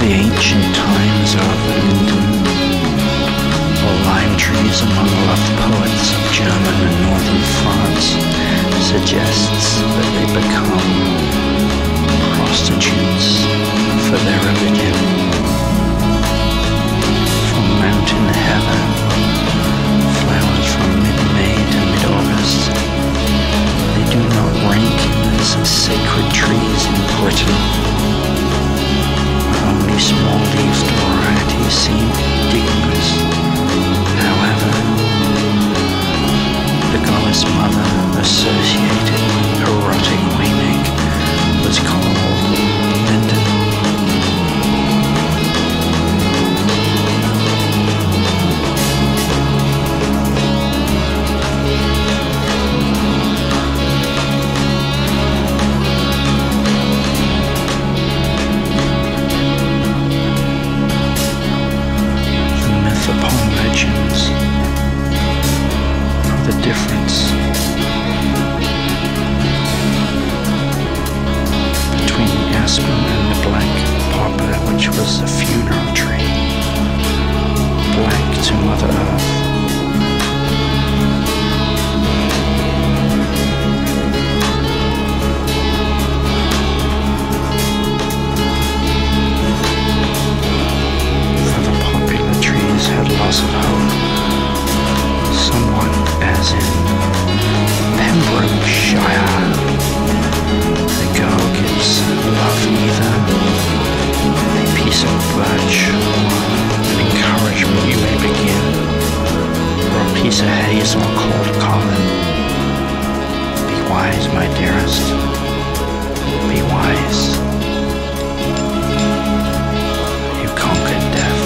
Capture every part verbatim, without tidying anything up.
the ancient times of linden or lime trees among loved poets of German and northern France suggests that they become prostitutes for their religion. From mountain heather, flowers from mid-May to mid-August, they do not rank as sacred trees in Britain. Only small-leaved varieties seem dignious. However, the goddess mother associated with erotic Whining was called Linden. The difference between the aspen and the black poplar, which was a funeral tree, black to Mother Earth. For the popular trees had loss of hope. Someone, as in Pembrokeshire, the girl gives love either a piece of birch or an encouragement you may begin, or a piece of hazel called Colin. Be wise, my dearest, be wise. You conquered death.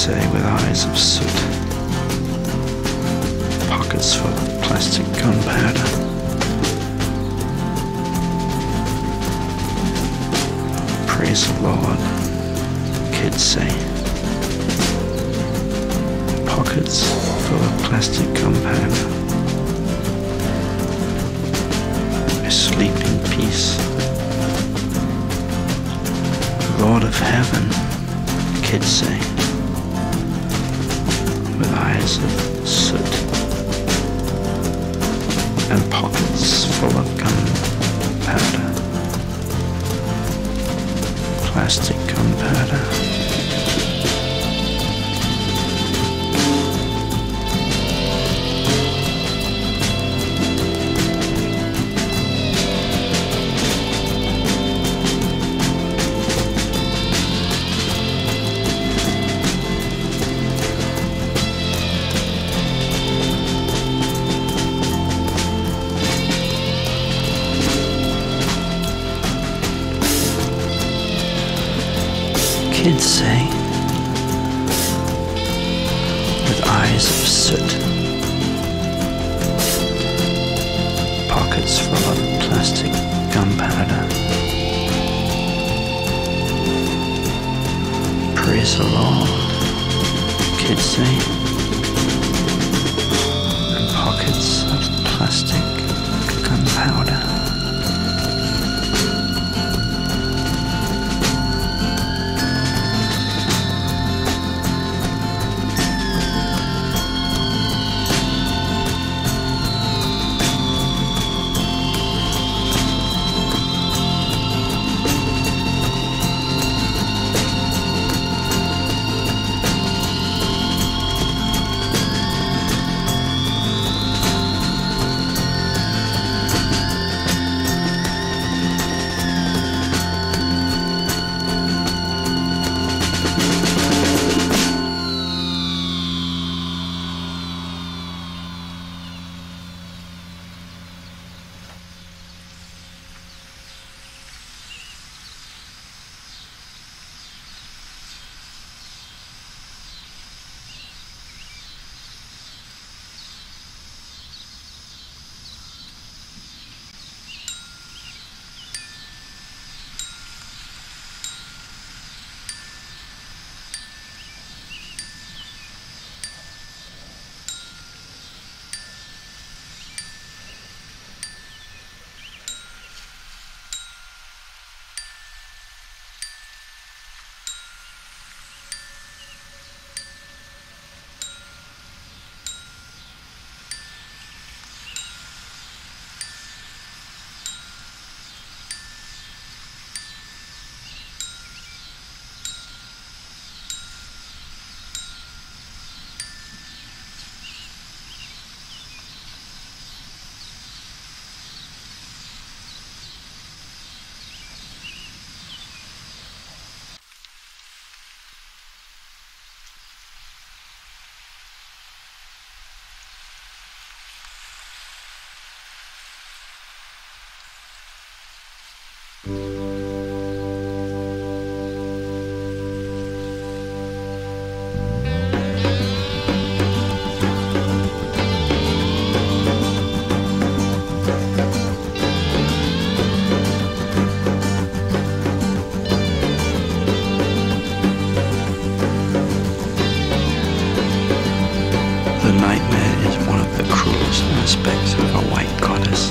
say with eyes of soot, pockets full of plastic gunpowder. Praise the Lord, kids say. Pockets full of plastic gunpowder. I sleep in peace. Lord of heaven, kids say, with eyes of soot and pockets full of gunpowder. Plastic gunpowder. Kids say, with eyes of soot, pockets full of plastic gunpowder. Praise the Lord, kids say, and pockets of plastic gunpowder. aspects of a white goddess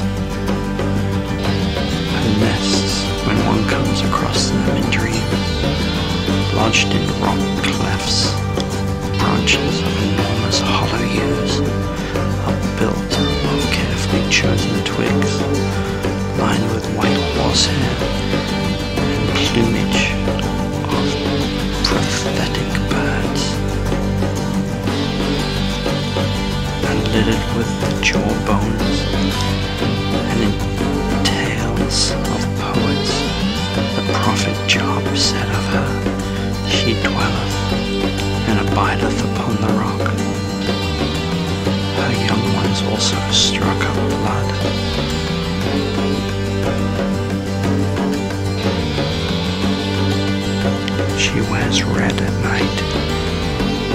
who nests when one comes across them in dreams, lodged in rock clefts. Branches of enormous hollow yews are built on carefully chosen twigs, lined with white horsehair and plumage of prophetic birds, and littered with jawbones and in tales of poets. The prophet Job said of her, she dwelleth and abideth upon the rock. Her young ones also struck up blood. She wears red at night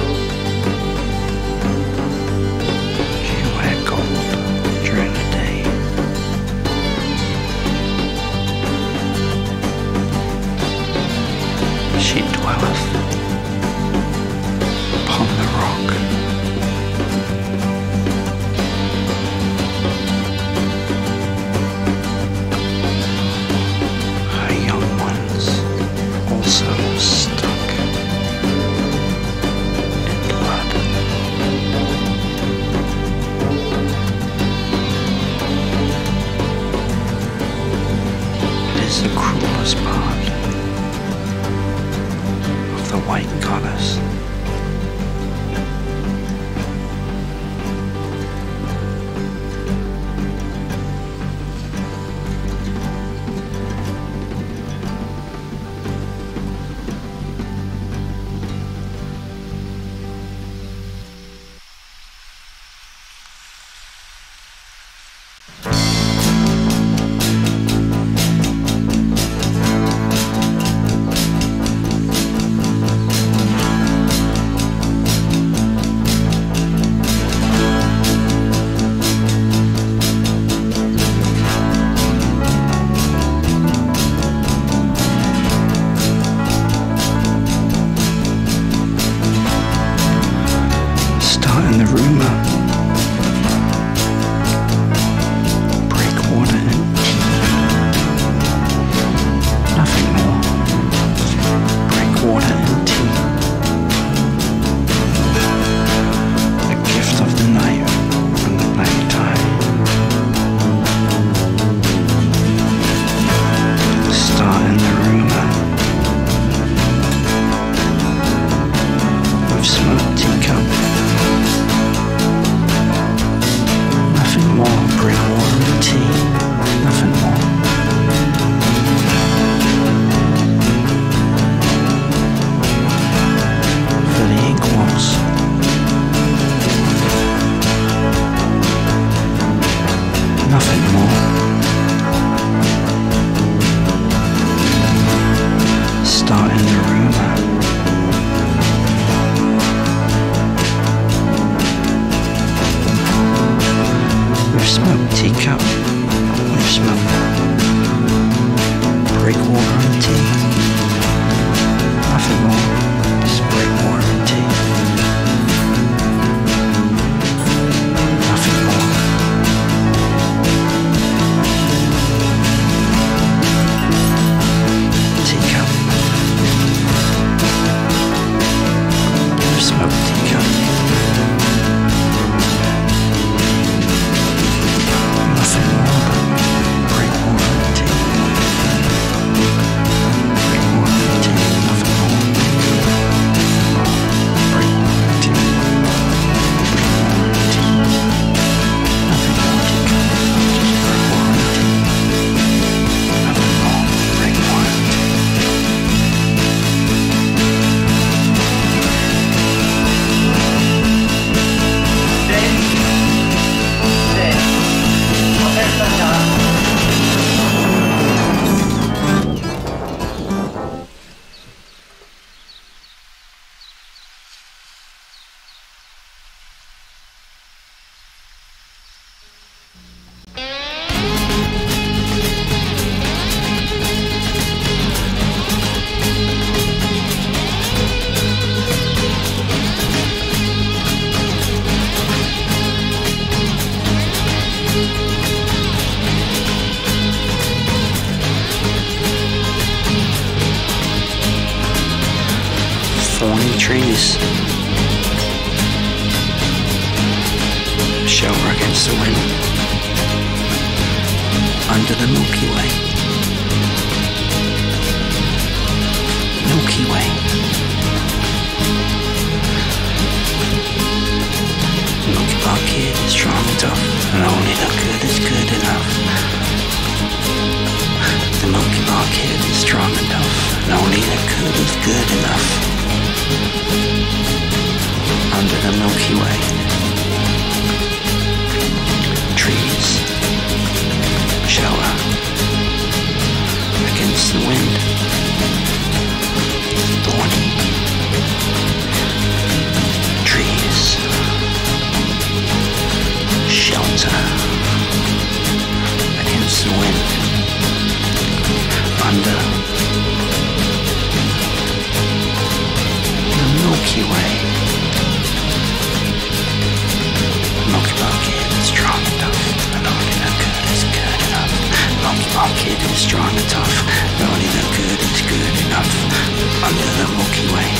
Nothing more. Starting the rumour. We've smoked teacup. We've smoked breakwater and tea. Nothing more. Just breakwater and tea. Nothing more. Teacup. We've smoked teacup. Nothing more but breakwater and tea. Breakwater and tea. Nothing more. Breakwater and tea. Breakwater and tea. Nothing more teacup. Breakwater and tea. Nothing more. Breakwater and tea. Thorny trees, shelter against the wind, under the Milky Way. Milky Way. Milky Bar kid is strong and tough, and only the good is good enough. The Milky Bar kid is strong and tough, and only the good is good enough. Under the Milky Way. Trees, shelter against the wind. Thorny trees, shelter against the wind. Under the Milky Way. Milky Bar kid is strong and tough, and only the good is good enough. Milky Bar kid is strong and tough, and only the good is good enough. Under the Milky Way.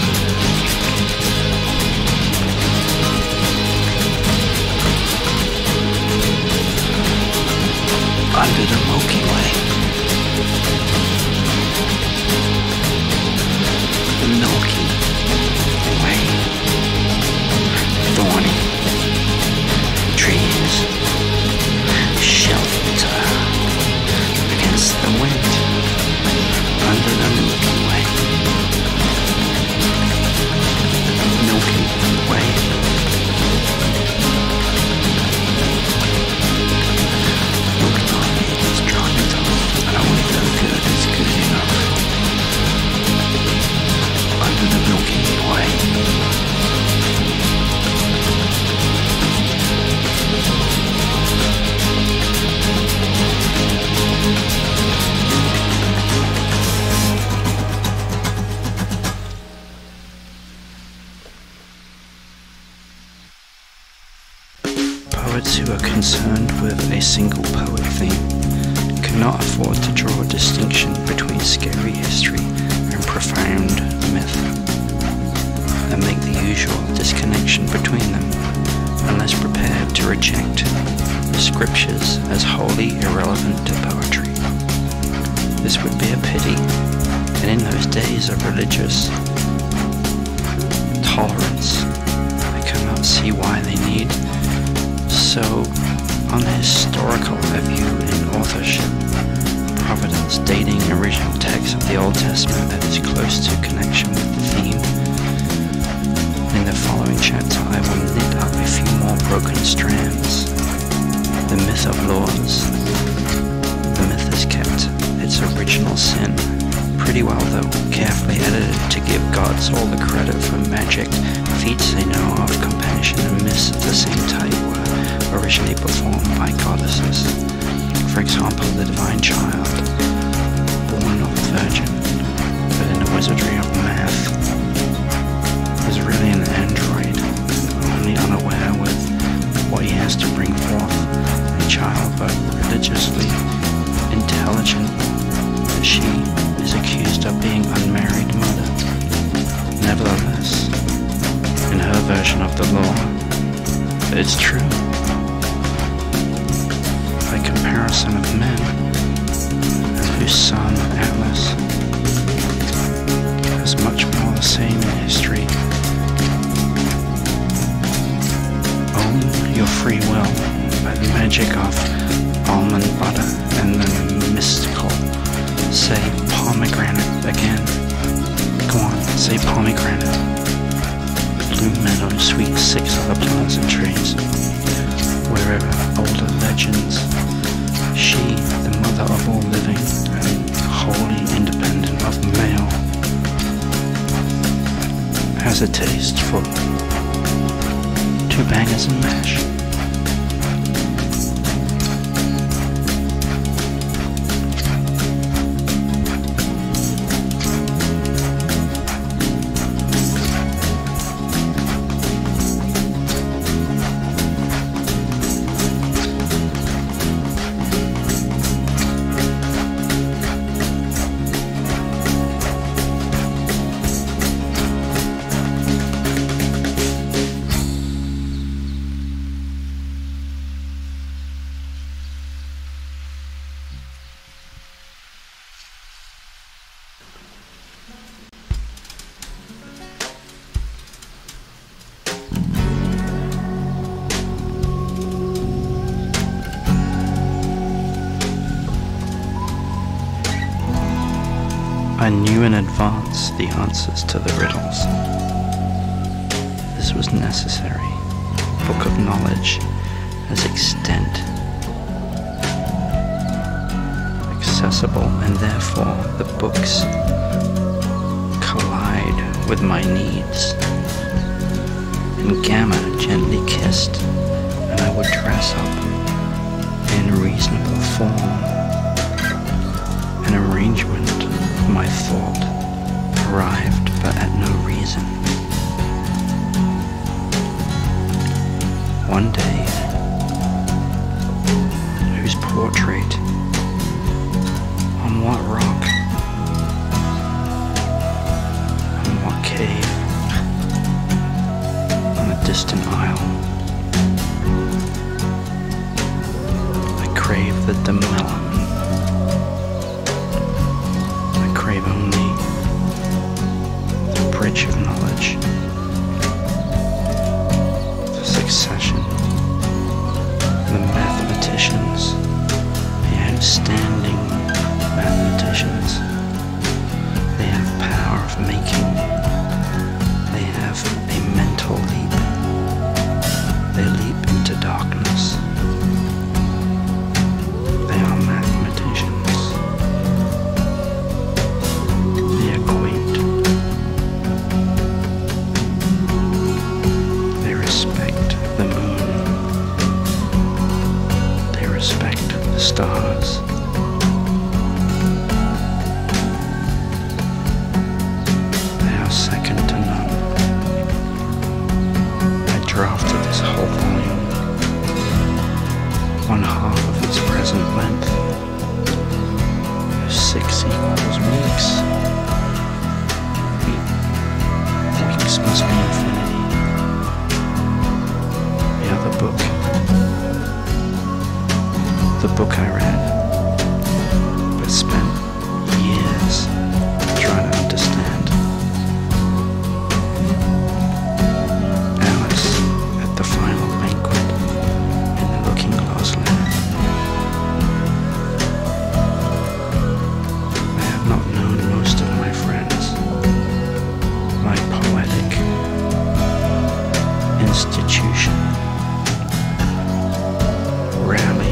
Under the Milky Way. The Milky Way. Thorny trees, shelter against the wind. Under the Milky Way. Milky Way. Milky Bar kid is strong and tough, and only the good is good enough. Under the Milky Way. Poets who are concerned with a single poet theme cannot afford to draw a distinction between scary history and profound myth, and make the usual disconnection between them, unless prepared to reject the scriptures as wholly irrelevant to poetry. This would be a pity, and in those days of religious tolerance, I cannot see why they need so unhistorical a view in authorship, providence dating original texts of the Old Testament that is close to connection with the theme. In the following chapter I will knit up a few more broken strands. The myth of laws. The myth has kept its original sin pretty well, though carefully edited to give gods all the credit for magic feats they know of. Compassion and myths of the same type were originally performed by goddesses. For example, the divine child, born of a virgin, but in the wizardry of math, was really an android, only unaware with what he has to bring forth a child, but religiously intelligent. She is accused of being unmarried mother. Nevertheless, in her version of the law, it's true. By comparison of men, and whose son, Atlas, has much more the same in history. Own your free will by the magic of almond butter and the mystical. Say pomegranate again. Go on, say pomegranate. Blue meadow, sweet six other plants and trees. Wherever older legends, she, the mother of all living, and wholly independent of male, has a taste for two bangers and mash. I knew in advance the answers to the riddles. This was necessary. Book of knowledge has extent, accessible, and therefore the books collide with my needs. And Gamma gently kissed, and I would dress up in reasonable form. An arrangement of my thought arrived, but at no reason. One day, whose portrait, on what rock, on what cave, on a distant isle, I crave the melon. Crave only the bridge of knowledge, the succession, the mathematicians, the outstanding mathematicians. They have power of making. They have a mental leap. They leap into darkness. They are mathematicians. Stars. They are second to none. I drafted this whole volume, one half of its present length. Six equals weeks. Weeks must be infinity. The other book. The book I read, but spent years trying to understand. Alice at the final banquet in the Looking Glass Land. I have not known most of my friends. My poetic institution rarely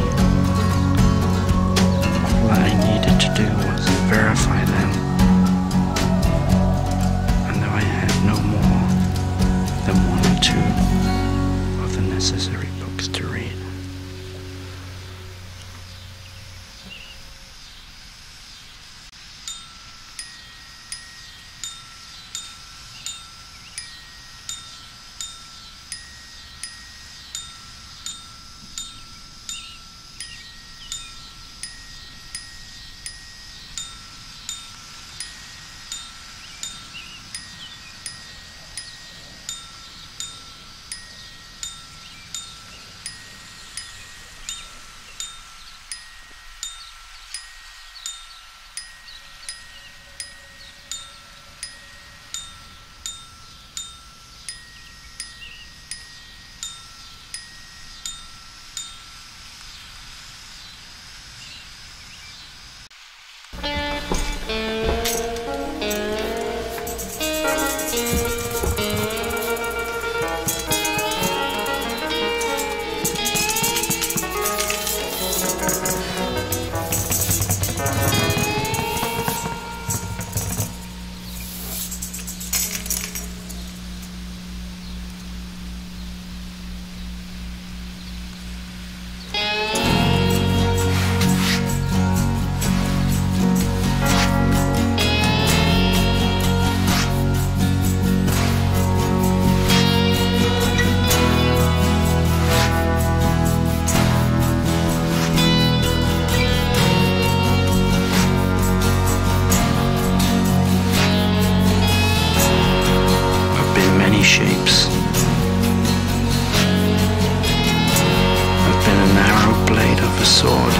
a sword.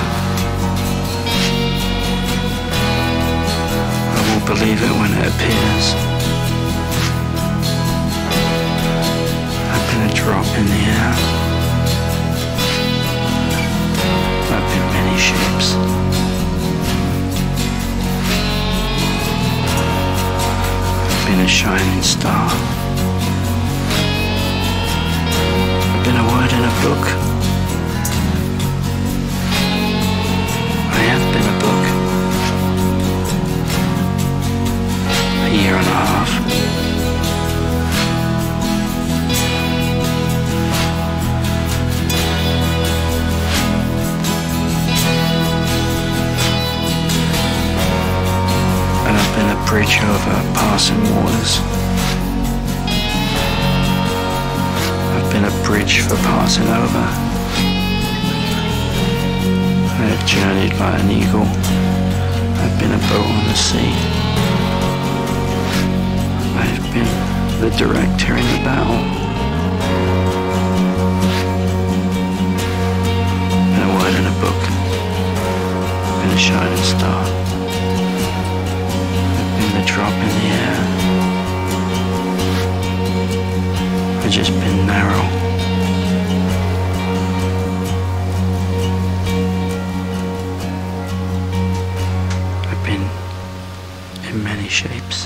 I will believe it when it appears. I've been a drop in the air. I've been many shapes. I've been a shining star. I've been a word in a book. I have been a book. A year and a half. And I've been a bridge over passing waters. I've been a bridge for passing over. I have journeyed like an eagle. I've been a boat on the sea. I have been the director in the battle. Been a word in a book. Been a shining star. I've been the drop in the air. I've just been narrow. I've been in many shapes.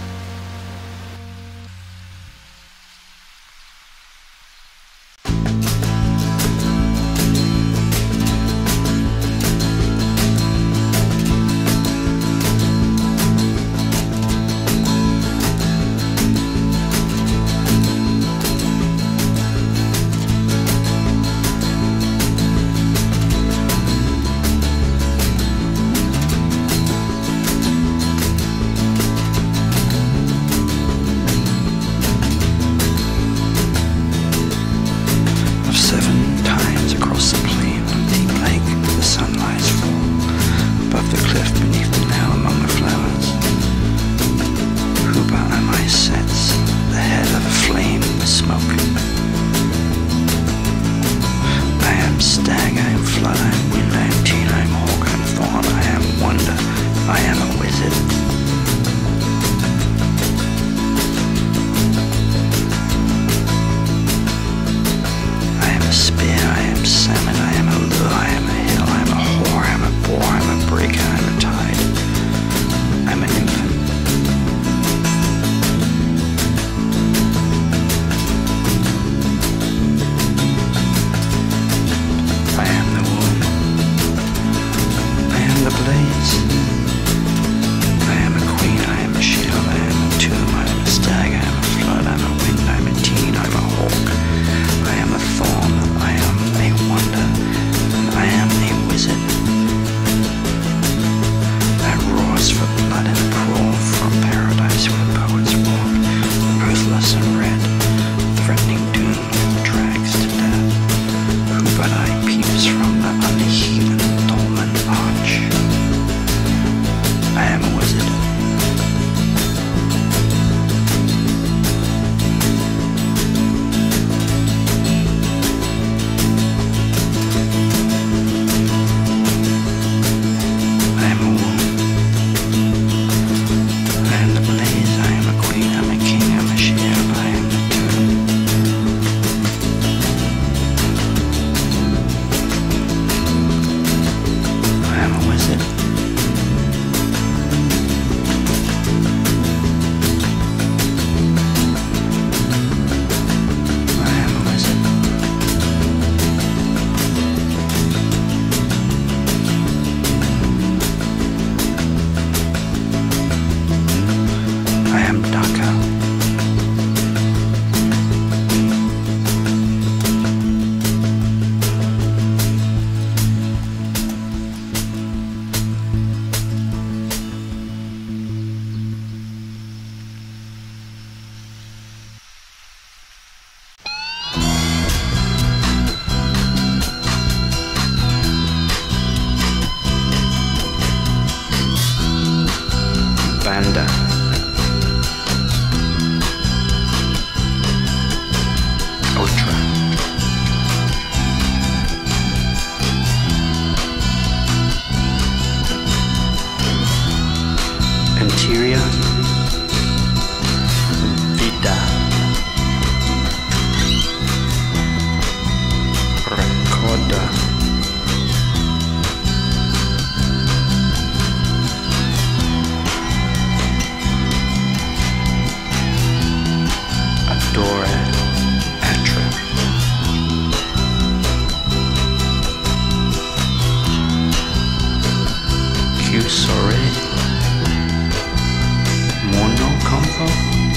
Chiusore Monocompo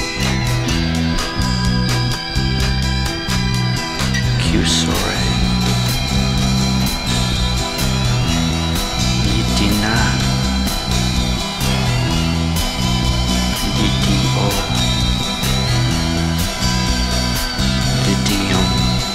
Chiusore Yitina Yidio Yidium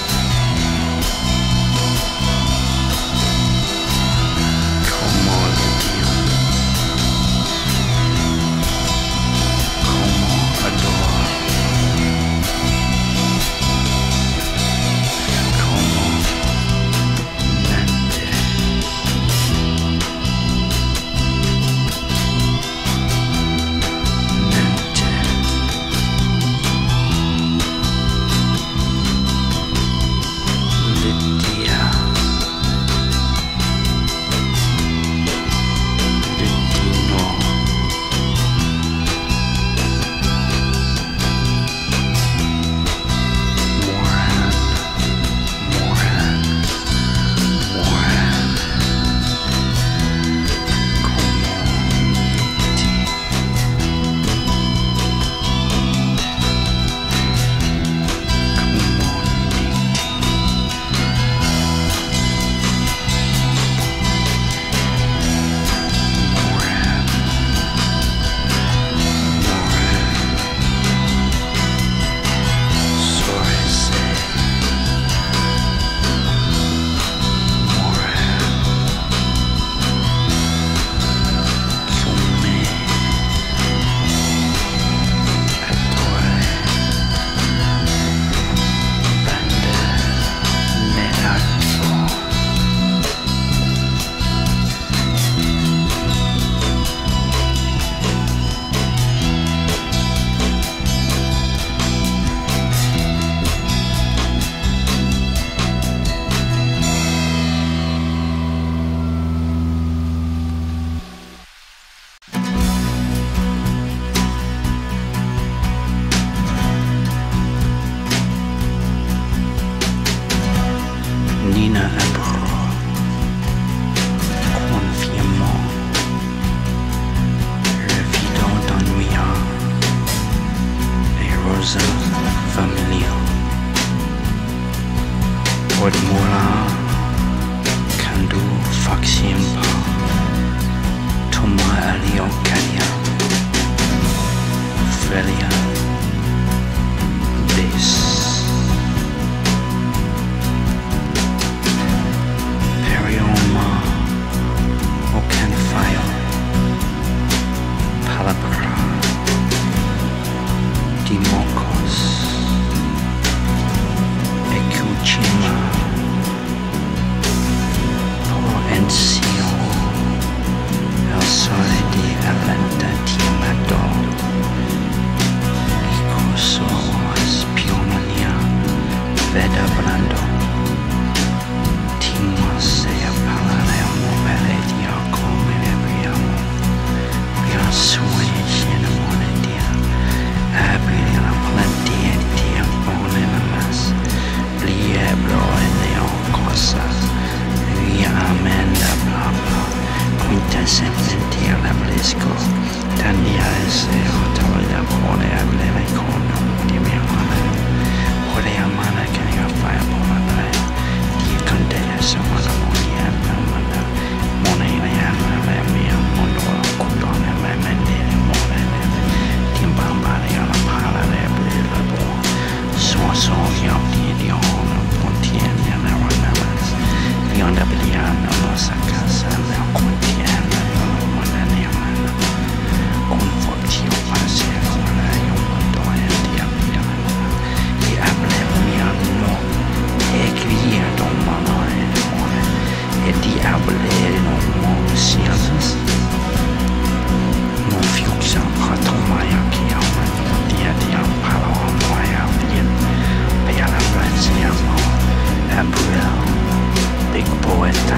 Big Poeta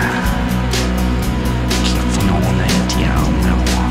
Kifnone Diamewa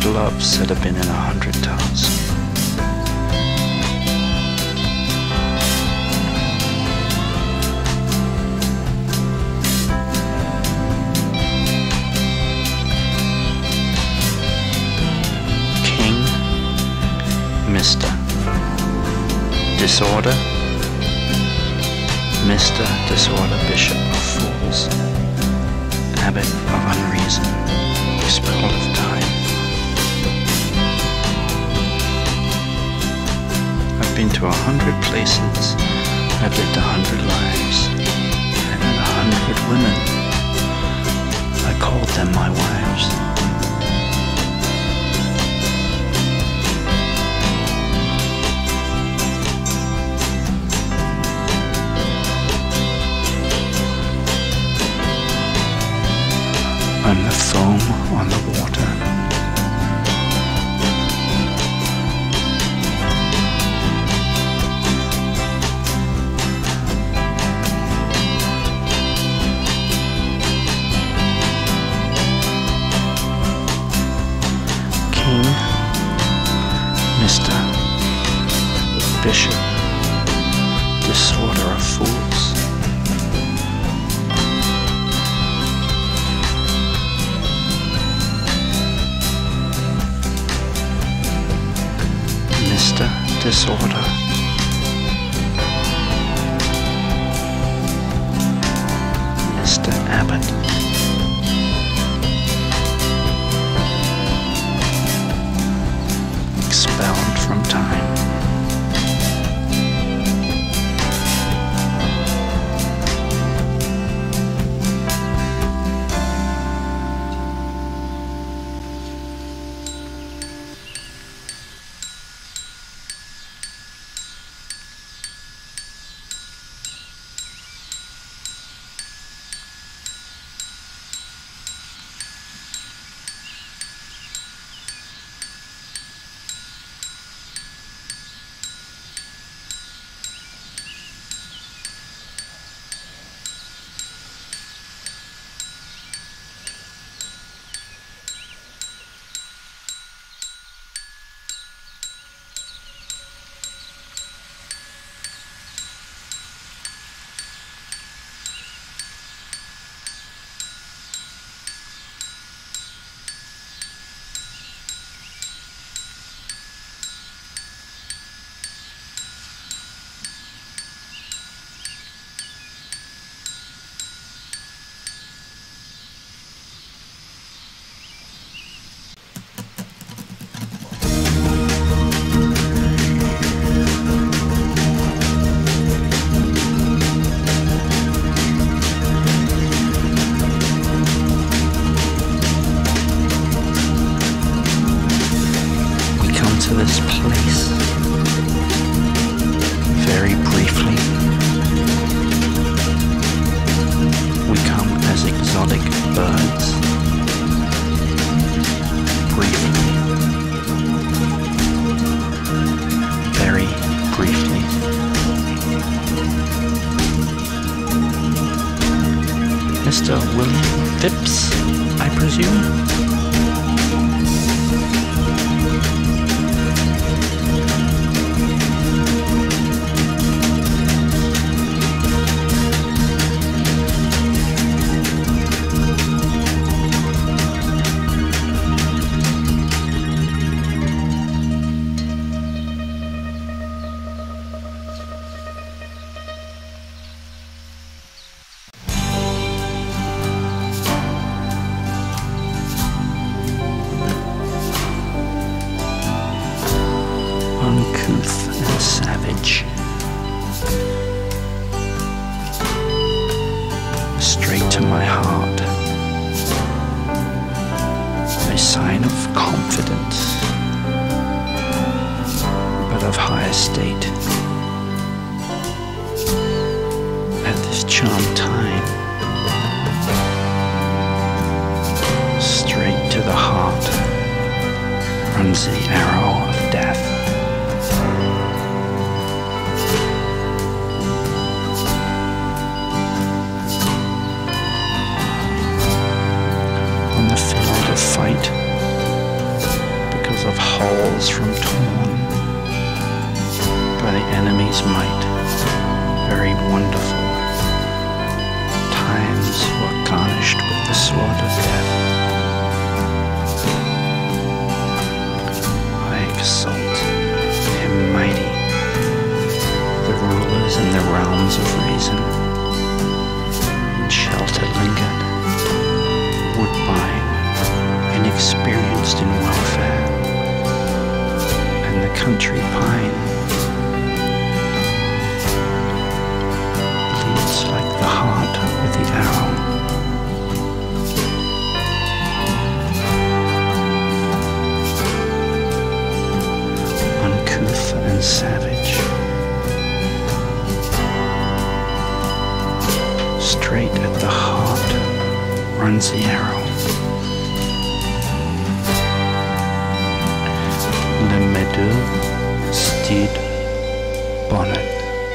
hundred loves that have been in a hundred tasks. Mister Disorder, Mister Disorder, Bishop of Fools, Abbot of Unreason, Expelled of Time. I've been to a hundred places, I've lived a hundred lives, I've met a hundred women, I called them my wives. I'm the foam on the water. King, Mister, Bishop, Disorder of Fools. Disorder. Mister Abbott. Expelled from time. This place very briefly. We come as exotic birds briefly, very briefly. Mister William Phips, I presume? Uncouth and savage, straight to my heart, a sign of confidence, but of high estate. At this charmed time, straight to the heart runs the arrow of death. On the field of fight, enemy's might, very wonderful. Times were garnished with the sword of death. I exalt him mighty, the rulers in the realms of reason. In shelter lingered, woodbine, inexperienced in welfare, and the country pine leads like the heart with the arrow. Uncouth and savage, straight at the heart runs the arrow. Le Maid, Stede Bonnett.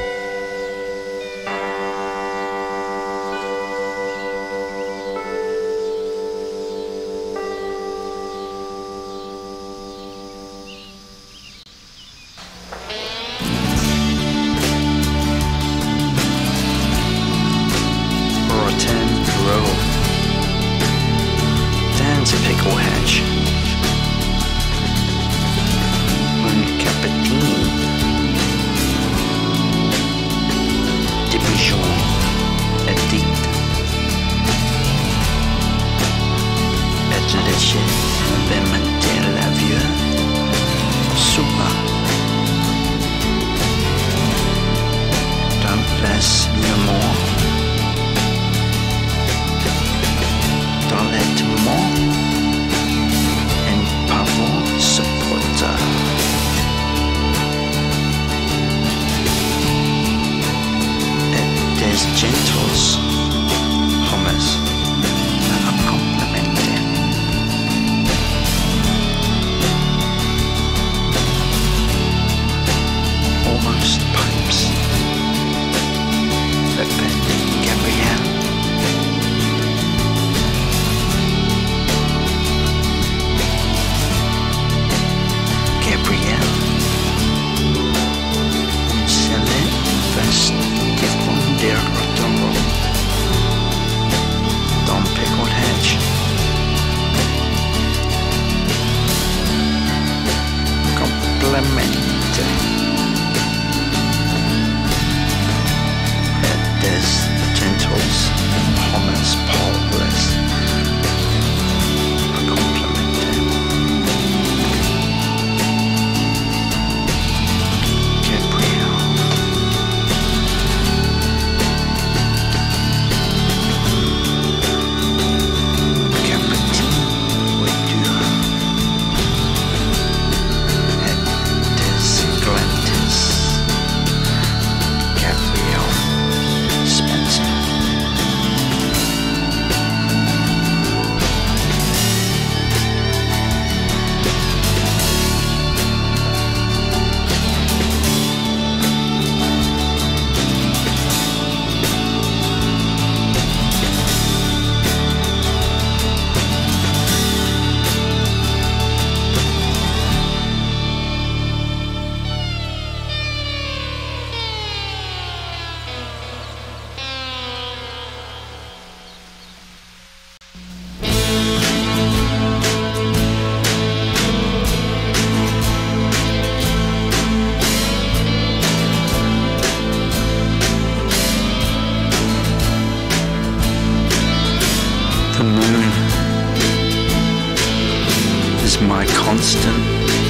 Constant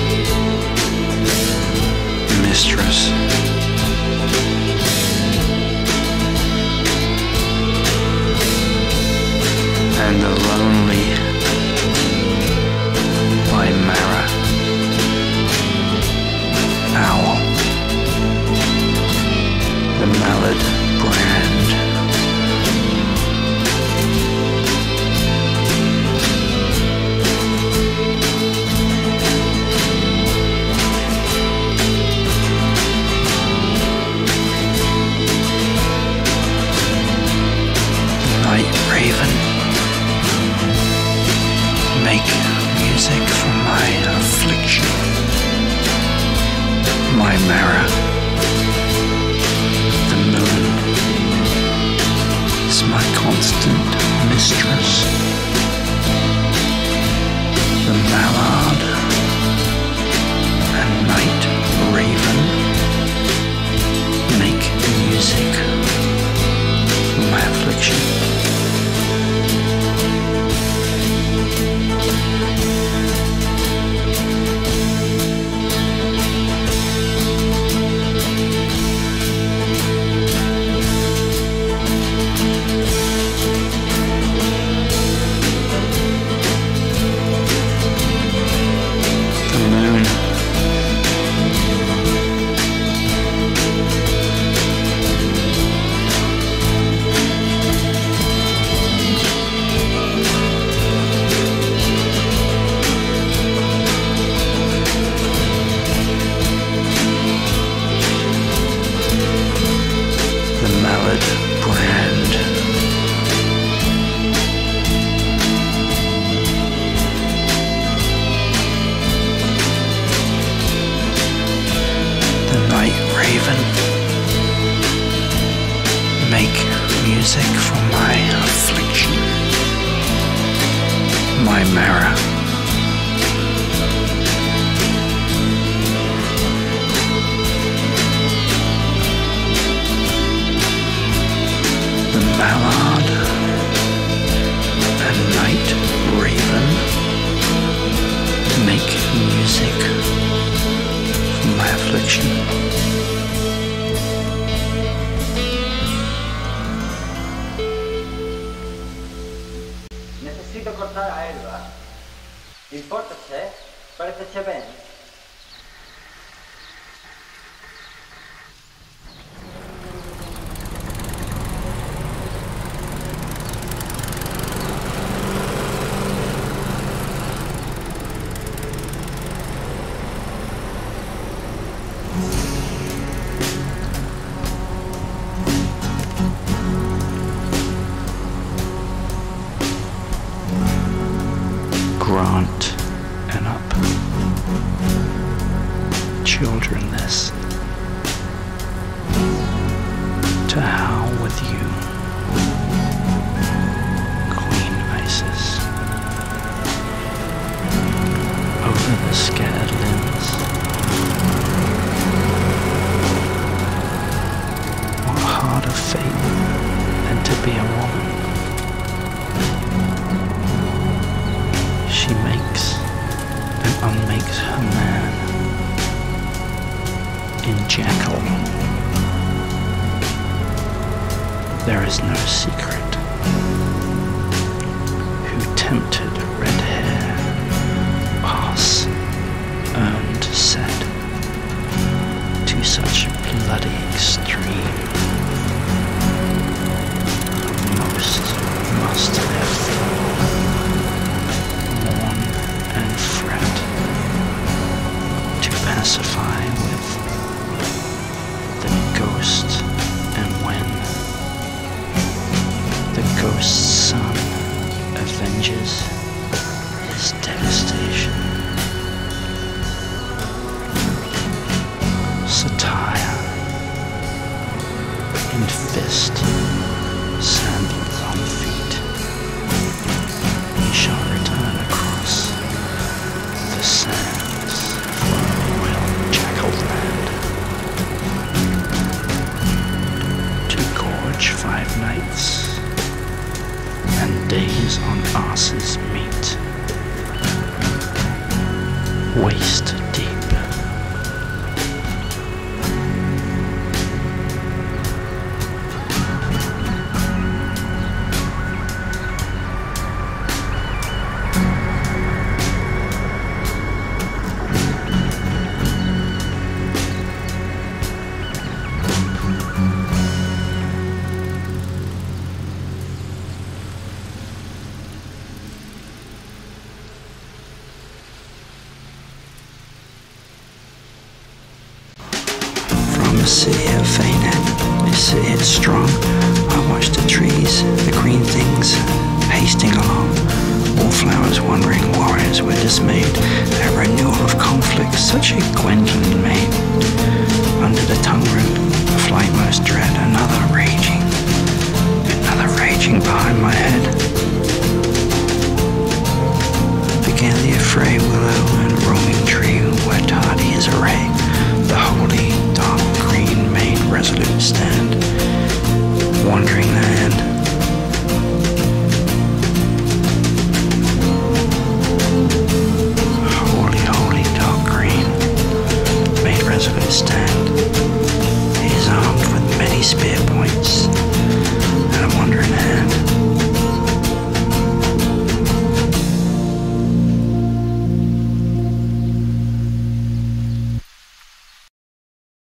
mistress, and the lonely Chimera owl, the mallard brand. raven, make music for my affliction, my mirror. The mallard and night raven make music for my affliction. Necesito cortar a Elba. ¿Importa-se? Parece-se bem? Grant and up, children, this, to howl with you, Queen Isis, over the scattered limbs. What harder fate than to be a woman? She makes and unmakes her man in jackal. There is no secret. Who tempted red hair, arse, earned said, to such bloody extreme? Most must have mourn and fret, to pacify with the ghost, and when the ghost's son avenges his devastation, satire in fist, sandals on feet, he shall return across the sands for a royal jackal land, to gorge five nights and days on asses meat, waist deep. City of Fete, a city is strong. I watch the trees, the green things, hasting along. Wallflowers wandering warriors were dismayed. A renewal of conflict, such a Gwendolyn maid. Under the tongue root, the flight most dread, another raging, another raging behind my head. Began the affray, willow and roaming tree, where tardy is array. The holy, dark green maid resolute stand.